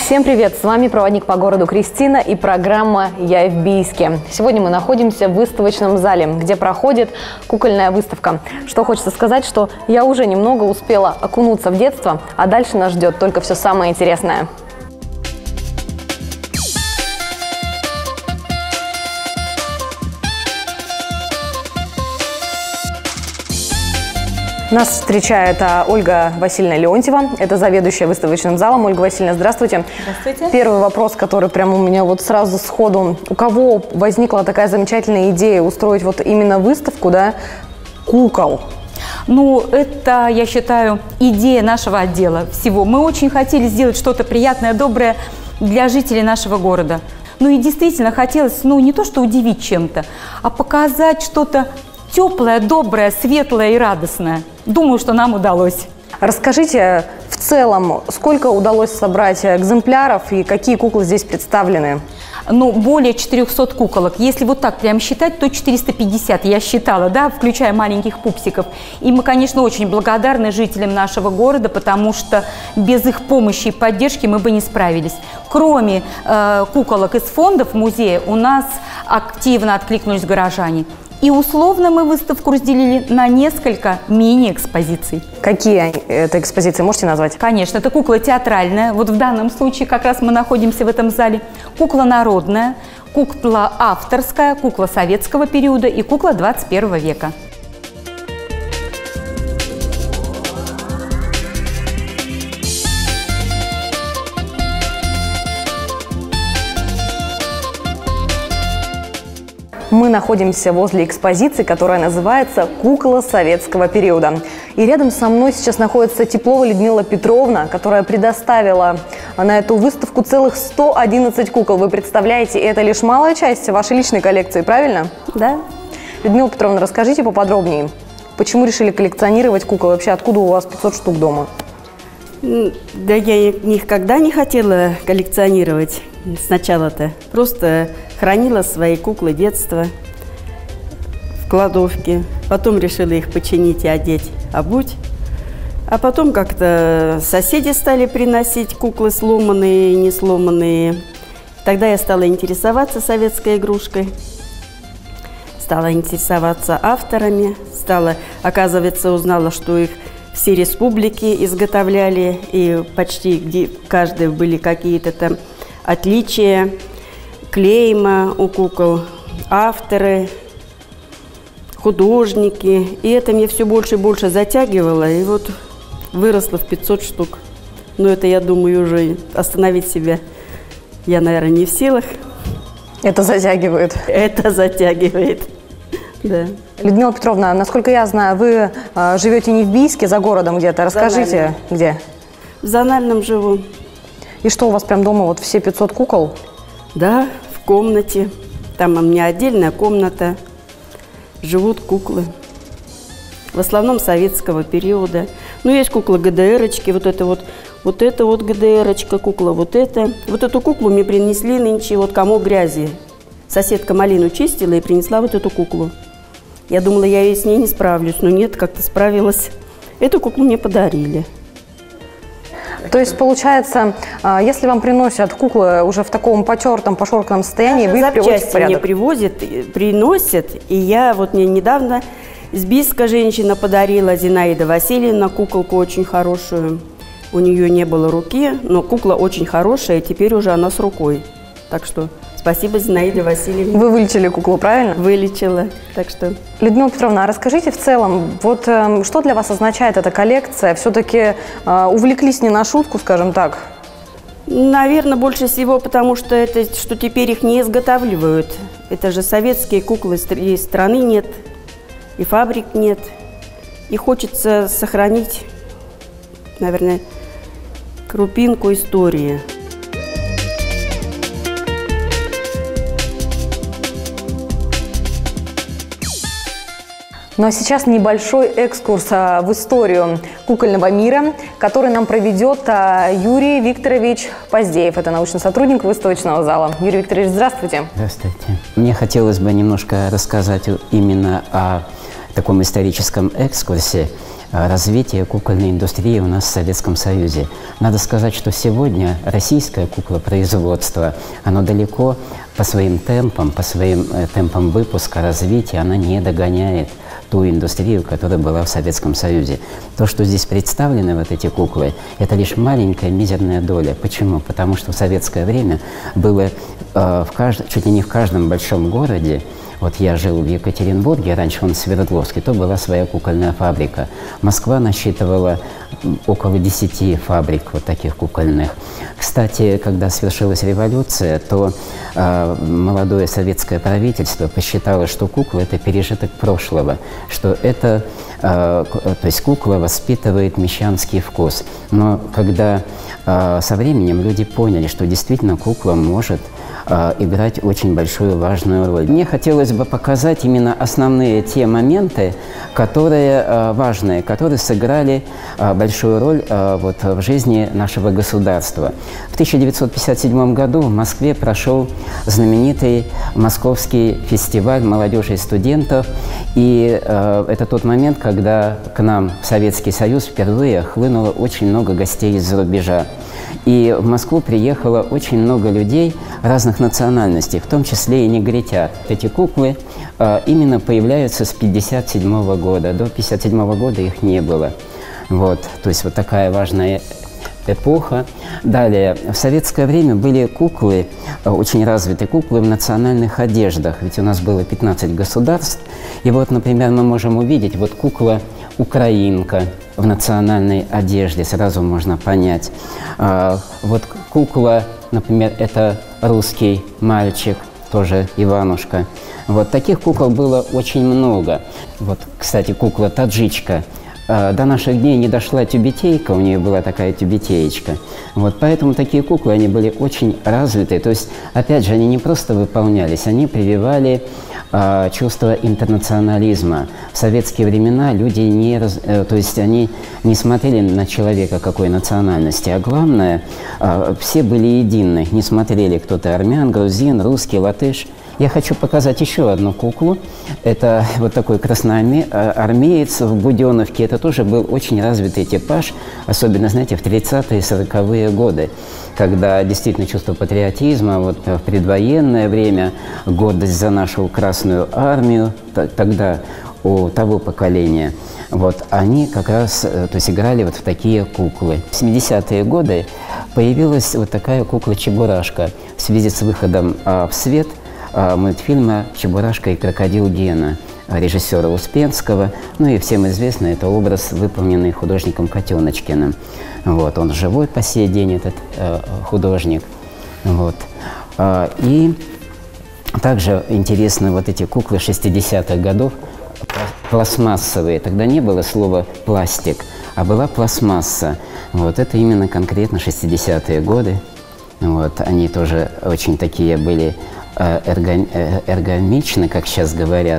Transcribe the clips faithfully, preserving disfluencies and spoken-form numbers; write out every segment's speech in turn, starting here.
Всем привет! С вами проводник по городу Кристина и программа «Я в Бийске». Сегодня мы находимся в выставочном зале, где проходит кукольная выставка. Что хочется сказать, что я уже немного успела окунуться в детство, а дальше нас ждет только все самое интересное. Нас встречает а, Ольга Васильевна Леонтьева, это заведующая выставочным залом. Ольга Васильевна, здравствуйте. Здравствуйте. Первый вопрос, который прямо у меня вот сразу сходу. У кого возникла такая замечательная идея устроить вот именно выставку, да, кукол? Ну, это, я считаю, идея нашего отдела всего. Мы очень хотели сделать что-то приятное, доброе для жителей нашего города. Ну и действительно хотелось, ну, не то что удивить чем-то, а показать что-то теплое, доброе, светлое и радостное. Думаю, что нам удалось. Расскажите в целом, сколько удалось собрать экземпляров и какие куклы здесь представлены? Ну, более четырёхсот куколок. Если вот так прям считать, то четыреста пятьдесят, я считала, да, включая маленьких пупсиков. И мы, конечно, очень благодарны жителям нашего города, потому что без их помощи и поддержки мы бы не справились. Кроме э, куколок из фондов музея, у нас активно откликнулись горожане. И условно мы выставку разделили на несколько мини-экспозиций. Какие это экспозиции, можете назвать? Конечно, это кукла театральная. Вот в данном случае как раз мы находимся в этом зале. Кукла народная, кукла авторская, кукла советского периода и кукла двадцать первого века. Мы находимся возле экспозиции, которая называется «Кукла советского периода». И рядом со мной сейчас находится Теплова Людмила Петровна, которая предоставила на эту выставку целых сто одиннадцать кукол. Вы представляете, это лишь малая часть вашей личной коллекции, правильно? Да. Людмила Петровна, расскажите поподробнее, почему решили коллекционировать кукол? Вообще, откуда у вас пятьсот штук дома? Да я никогда не хотела коллекционировать сначала-то. Просто хранила свои куклы детства в кладовке. Потом решила их починить и одеть, обуть. А потом как-то соседи стали приносить куклы сломанные и не сломанные. Тогда я стала интересоваться советской игрушкой. Стала интересоваться авторами. Стала, оказывается, узнала, что их все республики изготовляли, и почти где каждой были какие-то там отличия, клейма у кукол, авторы, художники. И это мне все больше и больше затягивало, и вот выросло в пятьсот штук. Но это, я думаю, уже остановить себя я, наверное, не в силах. Это затягивает. Это затягивает, да. Людмила Петровна, насколько я знаю, вы э, живете не в Бийске, за городом где-то. Расскажите, где? В Зональном живу. И что, у вас прям дома вот все пятьсот кукол? Да, в комнате. Там у меня отдельная комната. Живут куклы. В основном советского периода. Ну, есть кукла ГДРочки, вот это вот, вот это вот ГДРочка, кукла вот это. Вот эту куклу мне принесли нынче, вот комок грязи. Соседка малину чистила и принесла вот эту куклу. Я думала, я с ней не справлюсь, но нет, как-то справилась. Эту куклу мне подарили. То есть, получается, если вам приносят куклы уже в таком потертом, пошорканном состоянии, вы их приводите в порядок? Мне привозят, приносят, и я вот мне недавно из Бийска женщина подарила, Зинаида Васильевна, куколку очень хорошую. У нее не было руки, но кукла очень хорошая, и теперь уже она с рукой. Так что спасибо, Зинаида Васильевна. Вы вылечили куклу, правильно? Вылечила, так что... Людмила Петровна, а расскажите в целом, вот э, что для вас означает эта коллекция? Все-таки э, увлеклись не на шутку, скажем так? Наверное, больше всего потому, что это, что теперь их не изготавливают. Это же советские куклы, и страны нет, и фабрик нет. И хочется сохранить, наверное, крупинку истории. Ну а сейчас небольшой экскурс а, в историю кукольного мира, который нам проведет а, Юрий Викторович Поздеев. Это научный сотрудник выставочного зала. Юрий Викторович, здравствуйте. Здравствуйте. Мне хотелось бы немножко рассказать именно о таком историческом экскурсе. развития кукольной индустрии у нас в Советском Союзе. Надо сказать, что сегодня российское куклопроизводство, оно далеко по своим темпам, по своим э, темпам выпуска, развития, она не догоняет ту индустрию, которая была в Советском Союзе. То, что здесь представлены вот эти куклы, это лишь маленькая мизерная доля. Почему? Потому что в советское время было э, в кажд... чуть ли не в каждом большом городе. Вот я жил в Екатеринбурге, раньше он в Свердловске, то была своя кукольная фабрика. Москва насчитывала около десяти фабрик вот таких кукольных. Кстати, когда свершилась революция, то э, молодое советское правительство посчитало, что кукла – это пережиток прошлого, что это, э, то есть кукла воспитывает мещанский вкус. Но когда э, со временем люди поняли, что действительно кукла может играть очень большую важную роль. Мне хотелось бы показать именно основные те моменты, которые важные, которые сыграли большую роль вот в жизни нашего государства. В тысяча девятьсот пятьдесят седьмом году в Москве прошел знаменитый Московский фестиваль молодежи и студентов, и это тот момент, когда к нам в Советский Союз впервые хлынуло очень много гостей из-за рубежа. И в Москву приехало очень много людей разных национальностей, в том числе и негритят. Эти куклы э, именно появляются с пятьдесят седьмого года. До пятьдесят седьмого года их не было. Вот, то есть вот такая важная эпоха. Далее, в советское время были куклы, очень развитые куклы в национальных одеждах. Ведь у нас было пятнадцать государств. И вот, например, мы можем увидеть вот кукла украинка в национальной одежде, сразу можно понять. А, вот кукла, например, это русский мальчик, тоже Иванушка. Вот таких кукол было очень много. Вот, кстати, кукла таджичка. А, до наших дней не дошла тюбетейка, у нее была такая тюбетеечка. Вот, поэтому такие куклы, они были очень развитые. То есть, опять же, они не просто выполнялись, они прививали а, чувство интернационализма. В советские времена люди не, раз, э, то есть они не смотрели на человека какой национальности, а главное, а, все были едины, не смотрели, кто-то армян, грузин, русский, латыш. Я хочу показать еще одну куклу. Это вот такой красноармеец в Буденновке. Это тоже был очень развитый типаж, особенно, знаете, в тридцатые и сороковые годы, когда действительно чувство патриотизма, вот в предвоенное время, гордость за нашу Красную Армию, тогда у того поколения, вот, они как раз, то есть, играли вот в такие куклы. В семидесятые годы появилась вот такая кукла Чебурашка в связи с выходом а, в свет мультфильма «Чебурашка и крокодил Гена» режиссера Успенского. Ну и всем известно, это образ, выполненный художником Котеночкиным. Вот, он живой по сей день, этот э, художник. Вот. А, и также интересны вот эти куклы шестидесятых годов, пластмассовые. Тогда не было слова «пластик», а была пластмасса. Вот это именно конкретно шестидесятые годы. Вот, они тоже очень такие были Эрго, эргономичны, как сейчас говорят.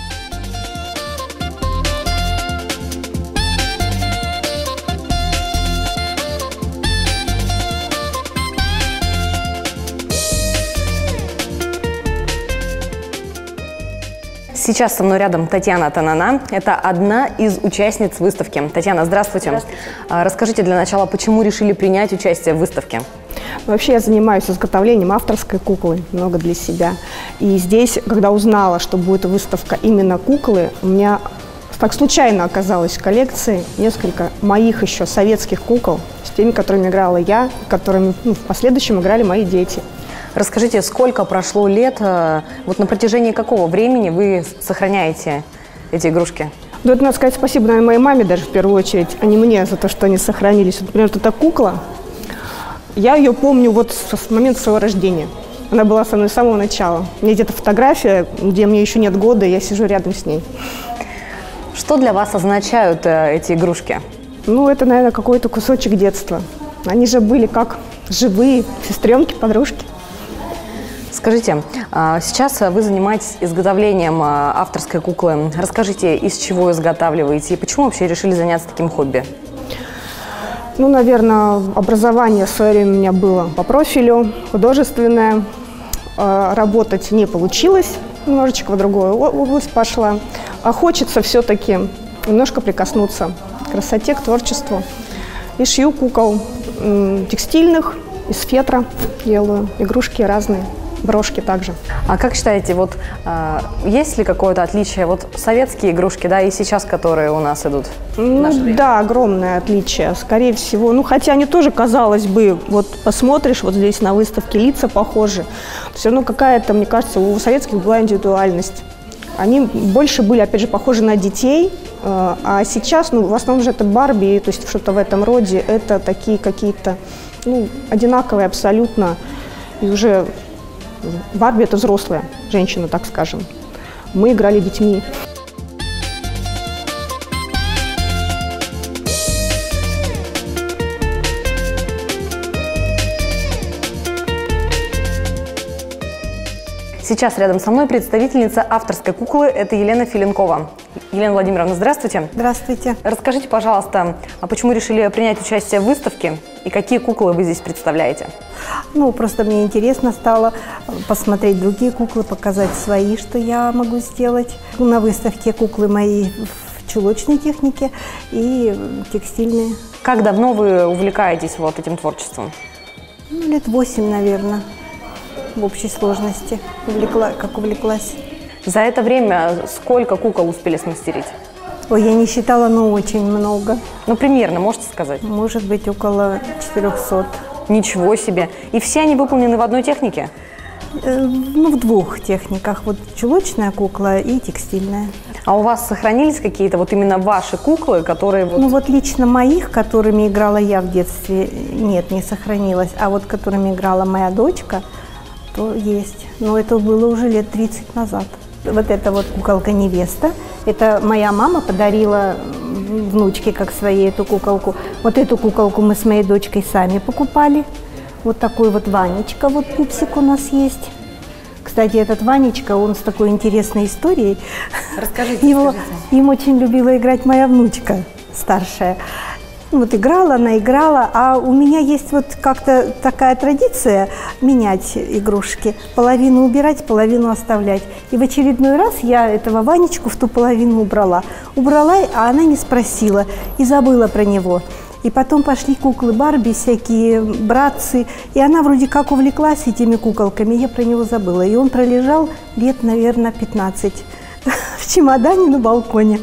Сейчас со мной рядом Татьяна Танана. Это одна из участниц выставки. Татьяна, здравствуйте. Здравствуйте. Расскажите для начала, почему решили принять участие в выставке? Вообще я занимаюсь изготовлением авторской куклы, много для себя. И здесь, когда узнала, что будет выставка именно куклы, у меня так случайно оказалось в коллекции несколько моих еще советских кукол, с теми, которыми играла я, которыми ну, в последующем играли мои дети. Расскажите, сколько прошло лет, вот на протяжении какого времени вы сохраняете эти игрушки? Ну, это надо сказать спасибо, наверное, моей маме даже в первую очередь, а не мне за то, что они сохранились. Вот, например, вот эта кукла, я ее помню вот с момента своего рождения. Она была со мной с самого начала. У меня где-то фотография, где мне еще нет года, и я сижу рядом с ней. Что для вас означают э, эти игрушки? Ну, это, наверное, какой-то кусочек детства. Они же были как живые сестренки, подружки. Скажите, сейчас вы занимаетесь изготовлением авторской куклы. Расскажите, из чего изготавливаете и почему вообще решили заняться таким хобби? Ну, наверное, образование в свое время у меня было по профилю, художественное. Работать не получилось, немножечко в другую область пошла. А хочется все-таки немножко прикоснуться красоте, к творчеству. И шью кукол м, текстильных, из фетра делаю, игрушки разные. Брошки также. А как считаете, вот э, есть ли какое-то отличие? Вот советские игрушки, да, и сейчас, которые у нас идут? Ну, да, огромное отличие, скорее всего. Ну, хотя они тоже, казалось бы, вот посмотришь, вот здесь на выставке лица похожи. Все равно какая-то, мне кажется, у советских была индивидуальность. Они больше были, опять же, похожи на детей, э, а сейчас, ну, в основном же это Барби, то есть что-то в этом роде. Это такие какие-то, ну, одинаковые абсолютно. И уже Барби – это взрослая женщина, так скажем. Мы играли детьми. Сейчас рядом со мной представительница авторской куклы – это Елена Филенкова. Елена Владимировна, здравствуйте. Здравствуйте. Расскажите, пожалуйста, а почему решили принять участие в выставке и какие куклы вы здесь представляете? Ну, просто мне интересно стало посмотреть другие куклы, показать свои, что я могу сделать. На выставке куклы мои в чулочной технике и текстильные. Как давно вы увлекаетесь вот этим творчеством? Ну, лет восемь, наверное, в общей сложности, увлекла, как увлеклась. За это время сколько кукол успели смастерить? Ой, я не считала, но очень много. Ну, примерно, можете сказать? Может быть, около четырёхсот. Ничего себе! И все они выполнены в одной технике? Э, ну, в двух техниках. Вот чулочная кукла и текстильная. А у вас сохранились какие-то вот именно ваши куклы, которые… Вот… Ну, вот лично моих, которыми играла я в детстве, нет, не сохранилось. А вот которыми играла моя дочка, то есть. Но это было уже лет тридцать назад. Вот эта вот куколка-невеста, это моя мама подарила внучке как своей эту куколку. Вот эту куколку мы с моей дочкой сами покупали. Вот такой вот Ванечка, вот пупсик у нас есть. Кстати, этот Ванечка, он с такой интересной историей. Расскажите, Его, расскажите. Им очень любила играть моя внучка старшая. Вот играла, она играла, а у меня есть вот как-то такая традиция менять игрушки. Половину убирать, половину оставлять. И в очередной раз я этого Ванечку в ту половину убрала. Убрала, а она не спросила и забыла про него. И потом пошли куклы Барби, всякие братцы. И она вроде как увлеклась этими куколками, я про него забыла. И он пролежал лет, наверное, пятнадцать в чемодане на балконе.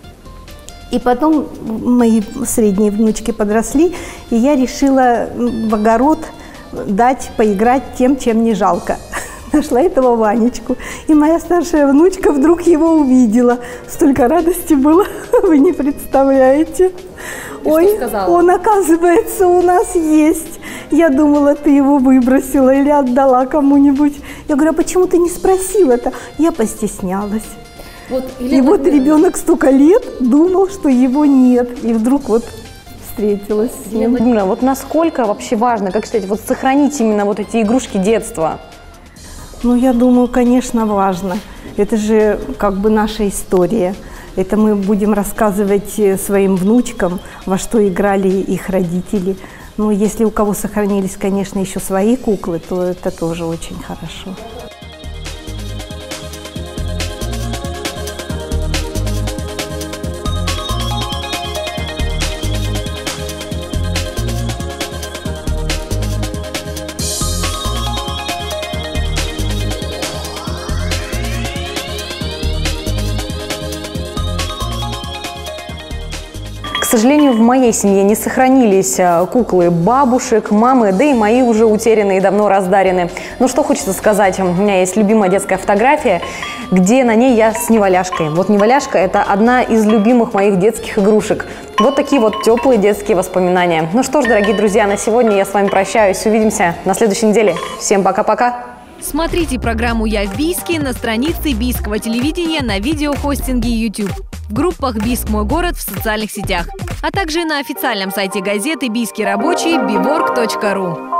И потом мои средние внучки подросли, и я решила в огород дать поиграть тем, чем не жалко. Нашла этого Ванечку, и моя старшая внучка вдруг его увидела. Столько радости было, вы не представляете. И Ой, что сказала? Он, оказывается, у нас есть. Я думала, ты его выбросила или отдала кому-нибудь. Я говорю, а почему ты не спросила-то? Я постеснялась. Вот, и вот ребенок столько лет думал, что его нет, и вдруг вот встретилась с ним. Владимировна, вот насколько вообще важно, как считаете, вот сохранить именно вот эти игрушки детства? Ну, я думаю, конечно, важно. Это же как бы наша история. Это мы будем рассказывать своим внучкам, во что играли их родители. Ну, если у кого сохранились, конечно, еще свои куклы, то это тоже очень хорошо. К сожалению, в моей семье не сохранились куклы бабушек, мамы, да и мои уже утеряны и давно раздарены. Но что хочется сказать, у меня есть любимая детская фотография, где на ней я с неваляшкой. Вот неваляшка – это одна из любимых моих детских игрушек. Вот такие вот теплые детские воспоминания. Ну что ж, дорогие друзья, на сегодня я с вами прощаюсь. Увидимся на следующей неделе. Всем пока-пока! Смотрите программу «Я в Бийске» на странице Бийского телевидения на видеохостинге YouTube, в группах «Бийск. Мой город» в социальных сетях, а также на официальном сайте газеты «Бийский рабочий» би ворк точка ру.